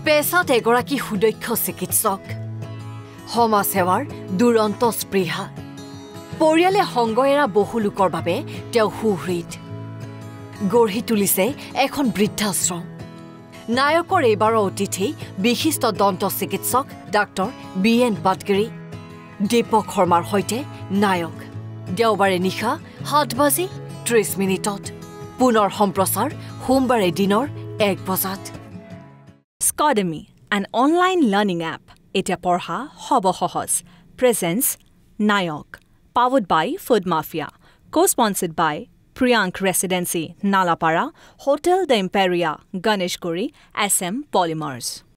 পেছাত এগৰাকী সুদক্ষ চিকিৎসক সমাজ সেৱাৰ দুৰন্ত স্পৃহা পৰিয়ালে সংগ এৰা বহু লোকৰ বাবে তেওঁ সুহৃদ গঢ়ি তুলিছে এখন বৃদ্ধাশ্ৰম নায়কৰ এইবাৰৰ অতিথি বিশিষ্ট দন্ত চিকিৎসক ডাক্তৰ বিএন পাটগিৰি দীপক শৰ্মাৰ সৈতে নায়ক দেওবাৰে নিশা 7:30 পুনৰ সম্প্ৰচাৰ সোমবাৰে দিনৰ 1 বজাত Scodemy, an online learning app. Etya porha hobo hohos. Presents Nayok. Powered by Food Mafia. Co-sponsored by Priyank Residency, Nalapara, Hotel The Imperia, Ganeshguri, Assam Polymers.